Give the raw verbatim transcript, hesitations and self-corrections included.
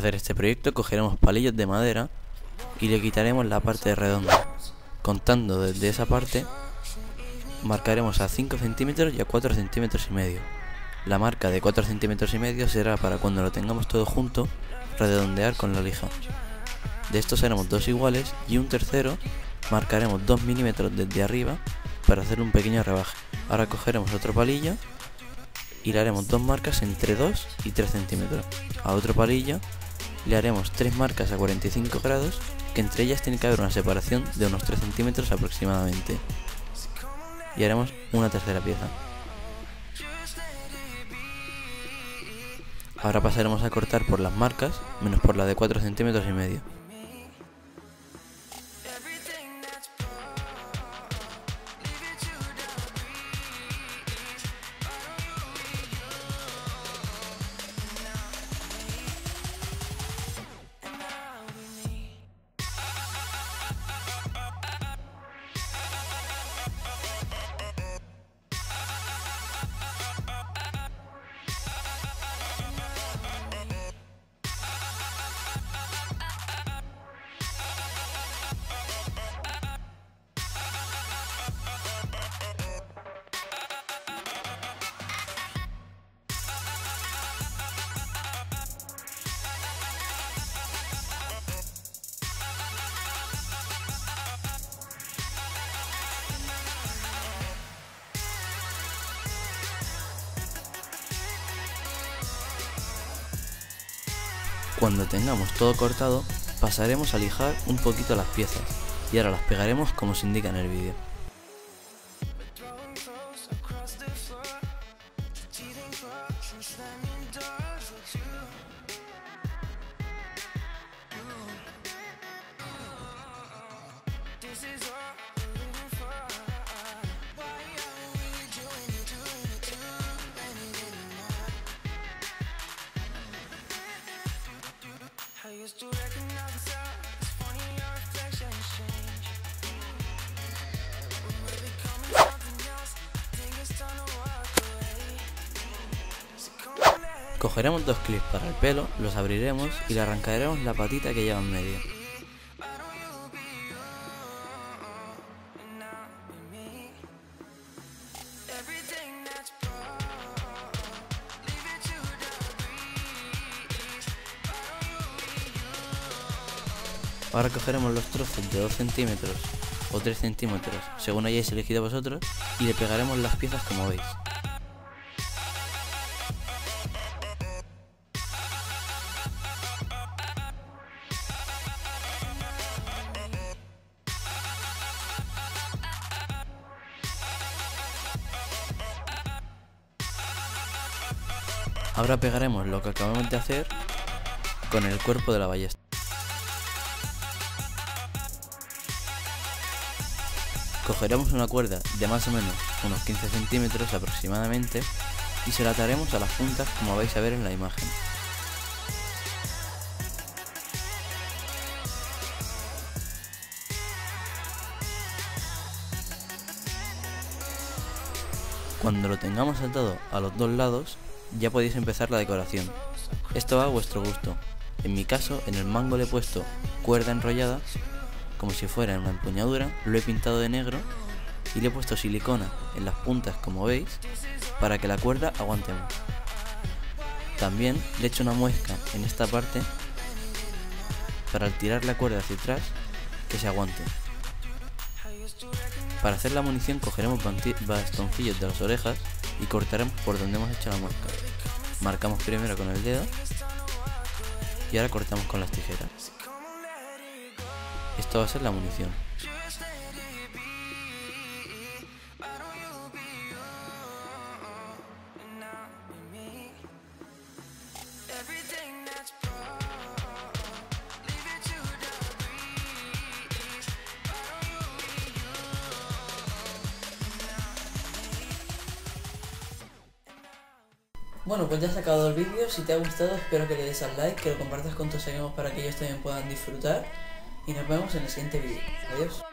hacer este proyecto cogeremos palillos de madera y le quitaremos la parte redonda. Contando desde esa parte, marcaremos a cinco centímetros y a cuatro centímetros y medio. La marca de cuatro centímetros y medio será para cuando lo tengamos todo junto, redondear con la lija. De estos haremos dos iguales y un tercero marcaremos dos milímetros desde arriba para hacer un pequeño rebaje. Ahora cogeremos otro palillo y le haremos dos marcas entre dos y tres centímetros. A otro palillo le haremos tres marcas a cuarenta y cinco grados, que entre ellas tiene que haber una separación de unos tres centímetros aproximadamente. Y haremos una tercera pieza. Ahora pasaremos a cortar por las marcas, menos por la de cuatro centímetros y medio. Cuando tengamos todo cortado, pasaremos a lijar un poquito las piezas y ahora las pegaremos como se indica en el vídeo. Cogeremos dos clips para el pelo, los abriremos y le arrancaremos la patita que lleva en medio. Ahora cogeremos los trozos de dos centímetros o tres centímetros, según hayáis elegido vosotros, y le pegaremos las piezas como veis. Ahora pegaremos lo que acabamos de hacer con el cuerpo de la ballesta. Cogeremos una cuerda de más o menos unos quince centímetros aproximadamente y se la ataremos a las puntas como vais a ver en la imagen. Cuando lo tengamos atado a los dos lados, ya podéis empezar la decoración. Esto va a vuestro gusto. En mi caso, en el mango le he puesto cuerda enrollada, como si fuera en una empuñadura, lo he pintado de negro y le he puesto silicona en las puntas, como veis, para que la cuerda aguante más. También le he hecho una muesca en esta parte para al tirar la cuerda hacia atrás que se aguante. Para hacer la munición cogeremos bastoncillos de las orejas y cortaremos por donde hemos hecho la muesca. Marcamos primero con el dedo y ahora cortamos con las tijeras. Esto va a ser la munición. Bueno, pues ya se ha acabado el vídeo. Si te ha gustado, espero que le des al like, que lo compartas con tus amigos para que ellos también puedan disfrutar. Y nos vemos en el siguiente vídeo. Adiós.